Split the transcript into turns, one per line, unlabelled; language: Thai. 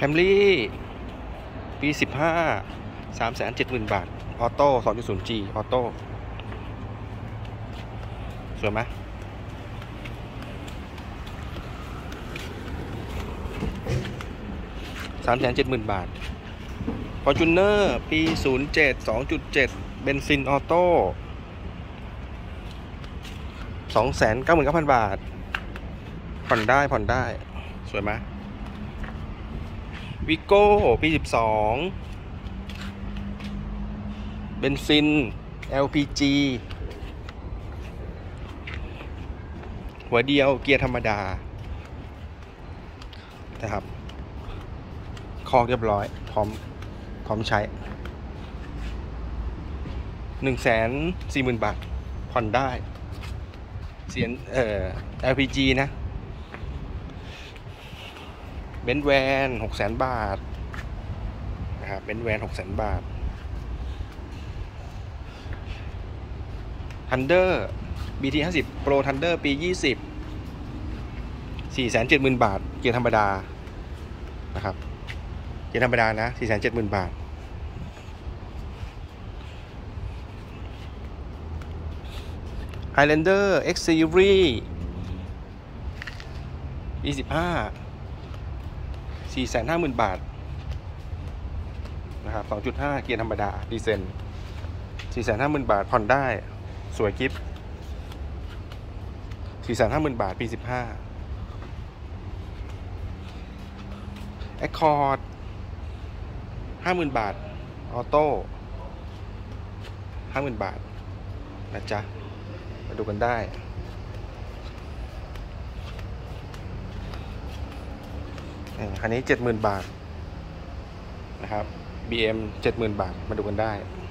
Camry ปี15 370,000 บาทออโต้ 2.0G ออโต้สวยไหม370,000 บาท Fortuner ปี 07 2.7 เบนซินออโต้ 299,000 บาทผ่อนได้สวยไหมวิโก้ปี 12 เบนซิน LPG หัวเดียวเกียร์ธรรมดานะครับคอกเรียบร้อยพร้อมใช้ 140,000 บาทผ่อนได้เสียงLPG นะเบนซ์แวน 600,000 บาทนะครับเบนซ์แวน 600,000 บาท Thunder BT 50 Pro Thunder ปี 20 470,000 บาทเกียร์ธรรมดานะครับเกียร์ธรรมดานะ 470,000 บาทHighlander X Series ปี 15 450,000 บาทนะครับ 2.5 เกียร์ธรรมดาดีเซล 450,000 บาทผ่อนได้สวยกิฟต์ 450,000 บาทปี 15 Accord 50,000 บาทออโต้ 50,000 บาทนะจ๊ะมาดูกันได้คันนี้ 70,000 บาทนะครับ BM 70,000 บาทมาดูกันได้